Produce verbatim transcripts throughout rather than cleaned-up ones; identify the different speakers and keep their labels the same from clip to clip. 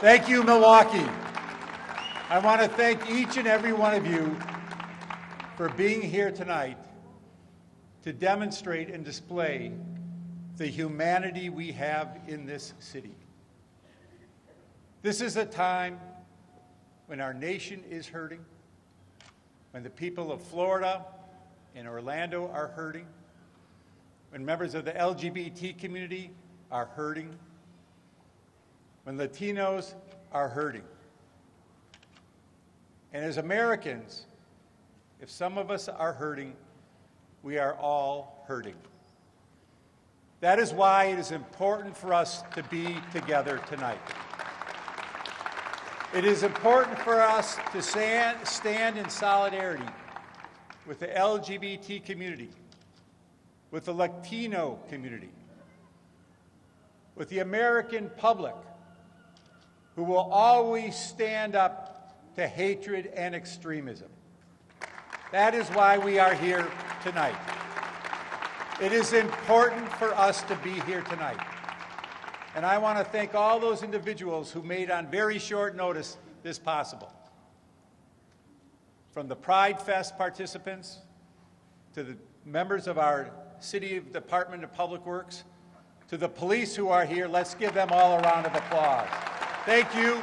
Speaker 1: Thank you, Milwaukee. I want to thank each and every one of you for being here tonight to demonstrate and display the humanity we have in this city. This is a time when our nation is hurting, when the people of Florida and Orlando are hurting, when members of the L G B T community are hurting, when Latinos are hurting. And as Americans, if some of us are hurting, we are all hurting. That is why it is important for us to be together tonight. It is important for us to stand, stand in solidarity with the L G B T community, with the Latino community, with the American public, who will always stand up to hatred and extremism. That is why we are here tonight. It is important for us to be here tonight. And I want to thank all those individuals who made on very short notice this possible. From the Pride Fest participants to the members of our City Department of Public Works, to the police who are here, let's give them all a round of applause. Thank you.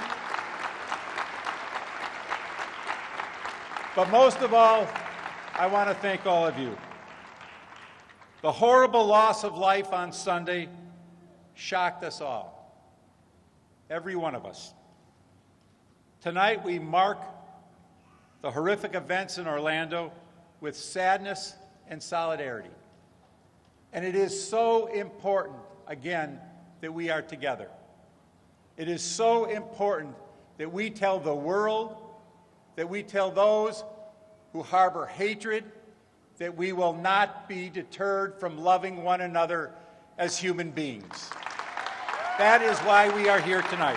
Speaker 1: But most of all, I want to thank all of you. The horrible loss of life on Sunday shocked us all, every one of us. Tonight we mark the horrific events in Orlando with sadness and solidarity. And it is so important, again, that we are together. It is so important that we tell the world, that we tell those who harbor hatred, that we will not be deterred from loving one another as human beings. That is why we are here tonight.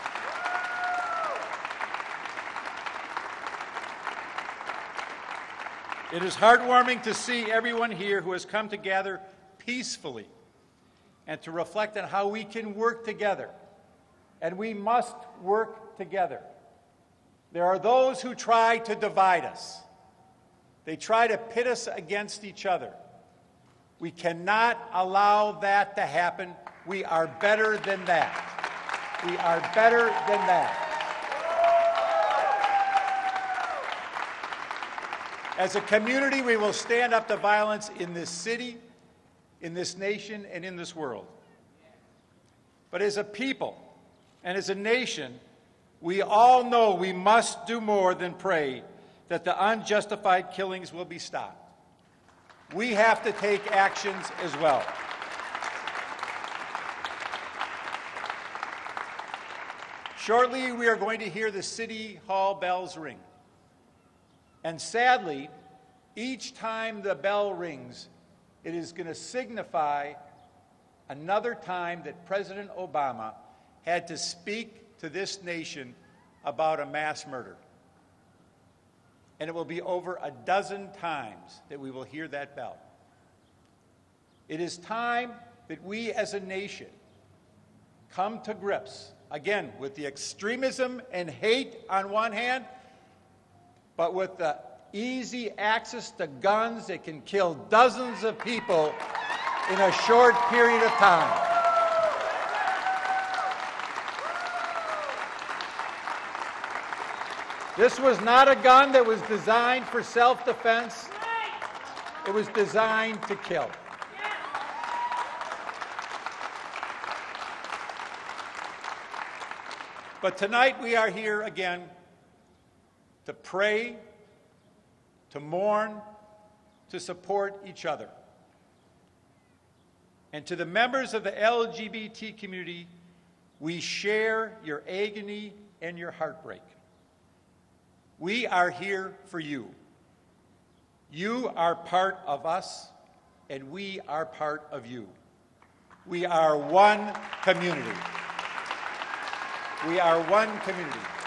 Speaker 1: It is heartwarming to see everyone here who has come together peacefully and to reflect on how we can work together. And we must work together. There are those who try to divide us. They try to pit us against each other. We cannot allow that to happen. We are better than that. We are better than that. As a community, we will stand up to violence in this city, in this nation, and in this world. But as a people and as a nation, we all know we must do more than pray that the unjustified killings will be stopped. We have to take actions as well. Shortly, we are going to hear the City Hall bells ring. And sadly, each time the bell rings, it is going to signify another time that President Obama had to speak to this nation about a mass murder. And it will be over a dozen times that we will hear that bell. It is time that we as a nation come to grips, again, with the extremism and hate on one hand, but with the easy access to guns that can kill dozens of people in a short period of time. This was not a gun that was designed for self-defense. It was designed to kill. But tonight we are here again to pray, to mourn, to support each other. And to the members of the L G B T community, we share your agony and your heartbreak. We are here for you. You are part of us, and we are part of you. We are one community. We are one community.